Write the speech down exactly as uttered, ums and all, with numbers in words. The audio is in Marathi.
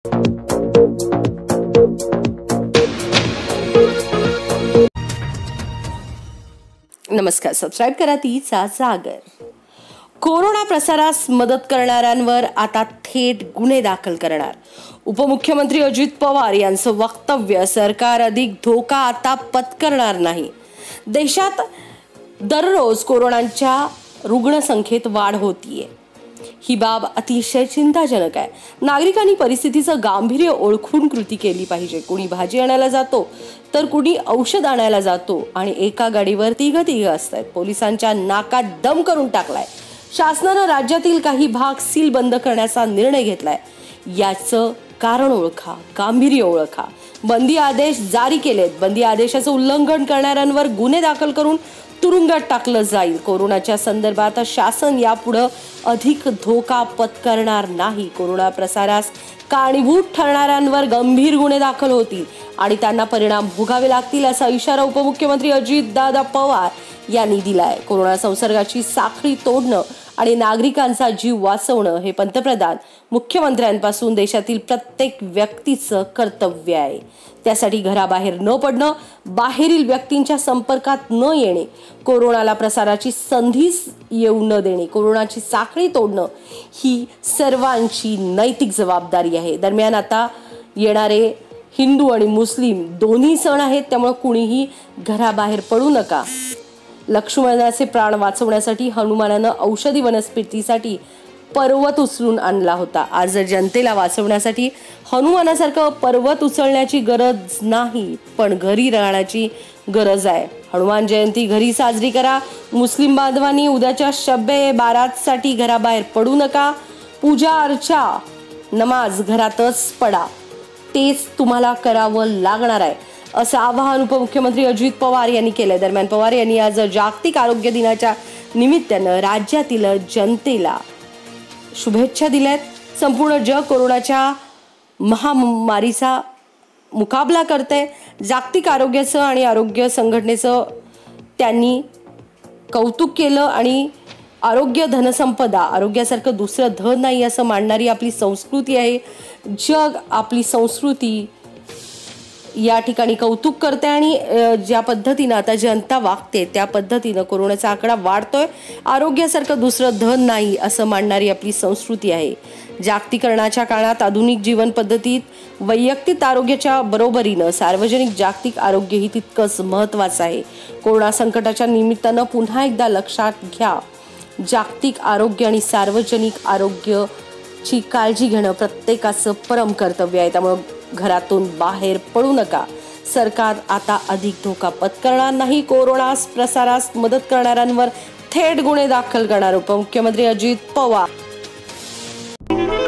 नमस्कार, सबस्क्राइब करा तीचा सागर। कोरोना प्रसारास मदत करणाऱ्यांवर आता थेट गुन्हे दाखल करणार। उपमुख्यमंत्री अजित पवार यांचं वक्तव्य, सरकार अधिक धोका आता पत्करणार नाही। देशात दररोज कोरोनाच्या रुग्णसंख्येत वाढ होतीये, ही बाब अतिशय चिंताजनक आहे। नागरिकांनी परिस्थितीचं गांभीर्य ओळखून कृती केली पाहिजे। कुणी भाजी आणायला जातो तर कुणी औषध आणायला जातो आणि एका गाडीवर तिघ तिघ असतात। पोलिसांच्या नाकात दम करून टाकलाय। शासनानं राज्यातील काही भाग सील बंद करण्याचा निर्णय घेतलाय। याचं कारण ओळखा, गांभीर्य ओळखा। बंदी आदेश जारी केलेत। बंदी आदेशाचं उल्लंघन करणाऱ्यांवर गुन्हे दाखल करून तुरुंगात टाकलं जाईल। कोरोनाच्या संदर्भात शासन यापुढे अधिक धोका पत्करणार नाही। कोरोना प्रसारास कारणीभूत ठरणाऱ्यांवर गंभीर गुन्हे दाखल होतील आणि त्यांना परिणाम भोगावे लागतील, असा इशारा उपमुख्यमंत्री अजितदादा पवार यांनी दिलाय। कोरोना संसर्गाची साखळी तोडणं आणि नागरिकांचा जीव वाचवणं हे पंतप्रधान, मुख्यमंत्र्यांपासून देशातील प्रत्येक व्यक्तीचं कर्तव्य आहे। त्यासाठी घराबाहेर न पडणं, बाहेरील व्यक्तींच्या संपर्कात न येणे, कोरोनाला प्रसाराची संधीच येऊ न देणे, कोरोनाची साखळी तोडणं ही सर्वांची नैतिक जबाबदारी आहे। दरम्यान आता येणारे हिंदू आणि मुस्लिम दोन्ही सण आहेत, त्यामुळे कुणीही घराबाहेर पडू नका। लक्ष्मणाचे प्राण वाचवण्यासाठी हनुमानानं औषधी वनस्पतीसाठी पर्वत उचलून आणला होता। आज जनतेला वाचवण्यासाठी हनुमानासारखं पर्वत उचलण्याची गरज नाही, पण घरी राहण्याची गरज आहे। हनुमान जयंती घरी साजरी करा। मुस्लिम बांधवांनी उद्याच्या शब्बे बारातसाठी घराबाहेर पडू नका। पूजा अर्चा, नमाज घरातच पडा, तेच तुम्हाला करावं लागणार आहे, असं आवाहन उपमुख्यमंत्री अजित पवार यांनी केलंय। दरम्यान पवार यांनी आज जागतिक आरोग्य दिनाच्या निमित्तानं राज्यातील जनतेला शुभेच्छा दिल्यात। संपूर्ण जग कोरोनाच्या महामारीचा मुकाबला करते। जागतिक आरोग्याचं आणि आरोग्य संघटनेचं त्यांनी कौतुक केलं आणि आरोग्य धनसंपदा, आरोग्यासारखं दुसरं धन नाही असं मानणारी आपली संस्कृती आहे। जग आपली संस्कृती या ठिकाणी कौतुक करते आणि ज्या पद्धतीने आता जनता वागते त्या पद्धतीने कोरोनाचा आकडा वाढतोय। आरोग्यासारखं दुसरं धन नाही असं मानणारी आपली संस्कृती आहे। जागतिकीकरणाच्या काळात आधुनिक जीवन पद्धतीत वैयक्तिक आरोग्याच्या बरोबरीनं सार्वजनिक जागतिक आरोग्य ही तितकंच महत्त्वाचं आहे। कोरोना संकटाच्या निमित्तानं पुन्हा एकदा लक्षात घ्या, जागतिक आरोग्य आणि सार्वजनिक आरोग्याची काळजी घेणं प्रत्येकाचं परम कर्तव्य आहे। त्यामुळे घरातून बाहेर पडू नका। सरकार आता अधिक धोका पत्करणार नाही। कोरोना प्रसारास मदत करणाऱ्यांवर थेट गुन्हे दाखल करणार उपमुख्यमंत्री अजित पवार।